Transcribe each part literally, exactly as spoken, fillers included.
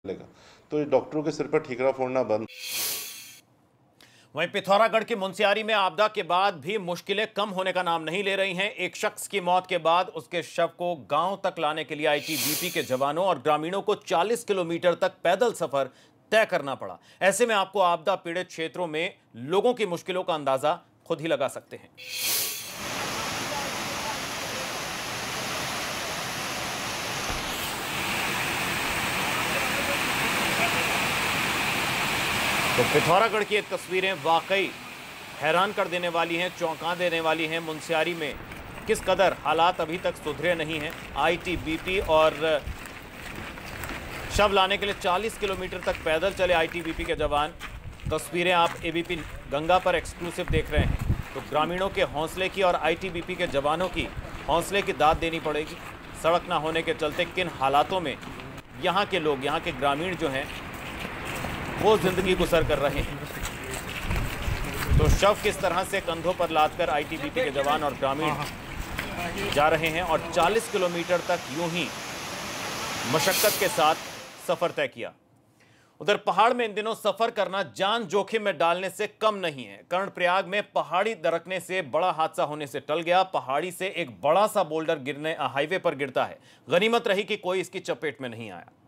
तो डॉक्टरों के सिर पर ठीकरा फोड़ना बंद। वहीं पिथौरागढ़ की मुनस्यारी में आपदा के बाद भी मुश्किलें कम होने का नाम नहीं ले रही हैं। एक शख्स की मौत के बाद उसके शव को गांव तक लाने के लिए आईटीबीपी के जवानों और ग्रामीणों को चालीस किलोमीटर तक पैदल सफर तय करना पड़ा। ऐसे में आपको आपदा पीड़ित क्षेत्रों में लोगों की मुश्किलों का अंदाजा खुद ही लगा सकते हैं। तो पिथौरागढ़ की ये तस्वीरें वाकई हैरान कर देने वाली हैं, चौंका देने वाली हैं। मुनस्यारी में किस कदर हालात अभी तक सुधरे नहीं हैं। आईटीबीपी और शव लाने के लिए चालीस किलोमीटर तक पैदल चले आईटीबीपी के जवान। तस्वीरें आप एबीपी गंगा पर एक्सक्लूसिव देख रहे हैं। तो ग्रामीणों के हौसले की और आईटीबीपी के जवानों की हौसले की दाद देनी पड़ेगी। सड़क ना होने के चलते किन हालातों में यहाँ के लोग, यहाँ के ग्रामीण जो हैं वो जिंदगी गुजर कर रहे हैं। तो शव किस तरह से कंधों पर लादकर आईटीबीपी के जवान और ग्रामीण जा रहे हैं और चालीस किलोमीटर तक यूं ही मशक्कत के साथ सफर तय किया। उधर पहाड़ में इन दिनों सफर करना जान जोखिम में डालने से कम नहीं है। कर्णप्रयाग में पहाड़ी दरकने से बड़ा हादसा होने से टल गया। पहाड़ी से एक बड़ा सा बोल्डर गिरने हाईवे पर गिरता है। गनीमत रही कि कोई इसकी चपेट में नहीं आया।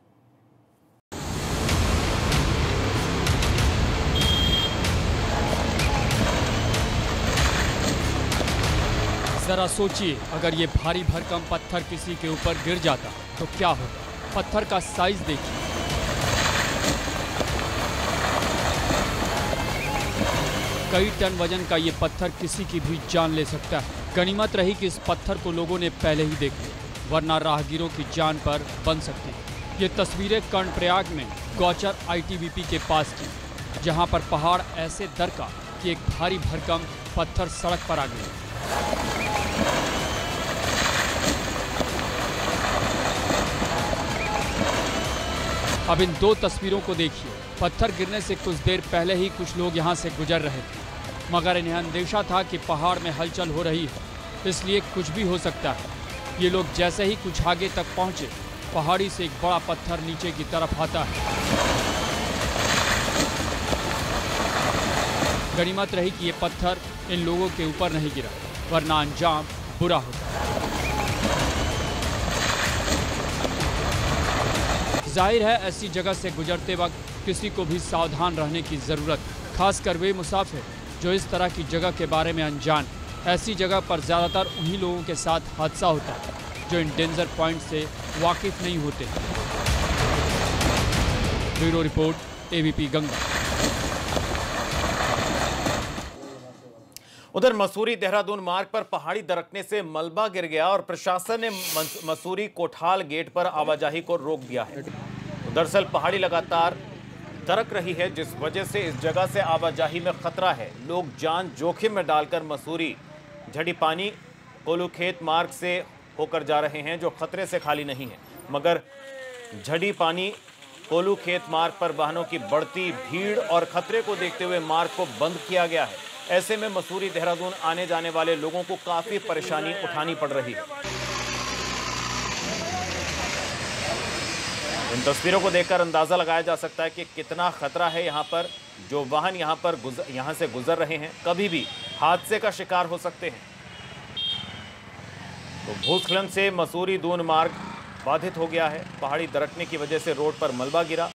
जरा सोचिए, अगर ये भारी भरकम पत्थर किसी के ऊपर गिर जाता तो क्या होता। पत्थर का साइज देखिए। कई टन वजन का ये पत्थर किसी की भी जान ले सकता है। गनीमत रही कि इस पत्थर को लोगों ने पहले ही देख लिया, वरना राहगीरों की जान पर बन सकती है। ये तस्वीरें कर्णप्रयाग में गौचर आईटीबीपी के पास की, जहां पर पहाड़ ऐसे दरका कि एक भारी भरकम पत्थर सड़क पर आ गया। अब इन दो तस्वीरों को देखिए। पत्थर गिरने से कुछ देर पहले ही कुछ लोग यहाँ से गुजर रहे थे, मगर इन्हें अंदेशा था कि पहाड़ में हलचल हो रही है, इसलिए कुछ भी हो सकता है। ये लोग जैसे ही कुछ आगे तक पहुँचे, पहाड़ी से एक बड़ा पत्थर नीचे की तरफ आता है। गनीमत रही कि ये पत्थर इन लोगों के ऊपर नहीं गिरा, वरना अंजाम बुरा होता। जाहिर है ऐसी जगह से गुजरते वक्त किसी को भी सावधान रहने की ज़रूरत, खासकर वे मुसाफिर जो इस तरह की जगह के बारे में अनजान। ऐसी जगह पर ज़्यादातर उन्हीं लोगों के साथ हादसा होता है जो इन डेंजर पॉइंट से वाकिफ नहीं होते। Bureau report, ABP Ganga. उधर मसूरी देहरादून मार्ग पर पहाड़ी दरकने से मलबा गिर गया और प्रशासन ने मसूरी कोठाल गेट पर आवाजाही को रोक दिया है। दरअसल पहाड़ी लगातार दरक रही है, जिस वजह से इस जगह से आवाजाही में खतरा है। लोग जान जोखिम में डालकर मसूरी झड़ी पानी कोलूखेत मार्ग से होकर जा रहे हैं, जो खतरे से खाली नहीं है। मगर झड़ी पानी कोलूखेत मार्ग पर वाहनों की बढ़ती भीड़ और खतरे को देखते हुए मार्ग को बंद किया गया है। ऐसे में मसूरी देहरादून आने जाने वाले लोगों को काफी परेशानी उठानी पड़ रही है। इन तस्वीरों को देखकर अंदाजा लगाया जा सकता है कि कितना खतरा है यहाँ पर। जो वाहन यहाँ पर गुजर यहाँ से गुजर रहे हैं कभी भी हादसे का शिकार हो सकते हैं। तो भूस्खलन से मसूरी दून मार्ग बाधित हो गया है। पहाड़ी दरकने की वजह से रोड पर मलबा गिरा।